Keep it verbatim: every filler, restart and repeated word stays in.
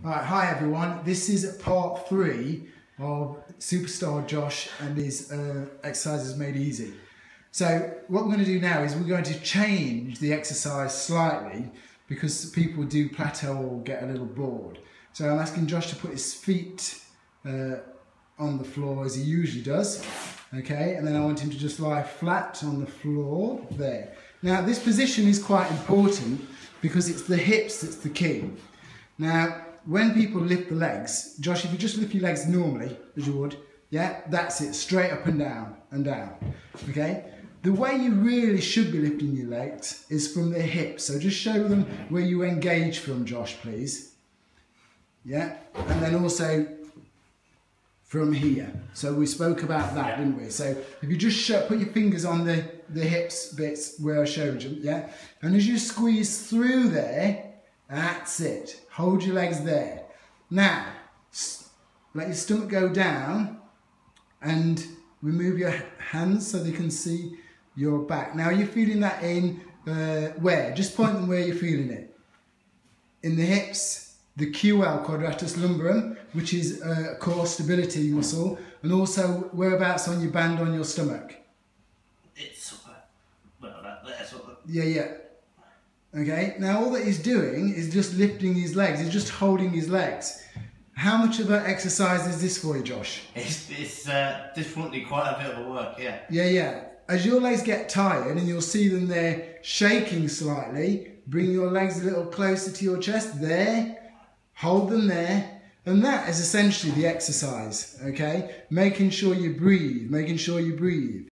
Alright, hi everyone. This is part three of Superstar Josh and his uh, exercises made easy. So what we're going to do now is we're going to change the exercise slightly because people do plateau or get a little bored. So I'm asking Josh to put his feet uh, on the floor as he usually does. Okay, and then I want him to just lie flat on the floor there. Now this position is quite important because it's the hips that's the key. Now, when people lift the legs, Josh, if you just lift your legs normally, as you would, yeah, that's it, straight up and down, and down, okay? The way you really should be lifting your legs is from the hips, so just show them where you engage from, Josh, please. Yeah, and then also from here. So we spoke about that, didn't we? So if you just show, put your fingers on the, the hips bits where I showed you, yeah? And as you squeeze through there, that's it. Hold your legs there. Now, let your stomach go down and remove your hands so they can see your back. Now, you're feeling that in uh, where? Just point them where you're feeling it. In the hips, the Q L, quadratus lumborum, which is a core stability muscle, and also whereabouts on your band on your stomach. It's sort of, well, that, that sort of. Yeah, yeah. Okay, now all that he's doing is just lifting his legs, he's just holding his legs. How much of an exercise is this for you, Josh? It's, it's uh, definitely quite a bit of work, yeah. Yeah, yeah. As your legs get tired and you'll see them there shaking slightly, bring your legs a little closer to your chest, there, hold them there, and that is essentially the exercise, okay? Making sure you breathe, making sure you breathe.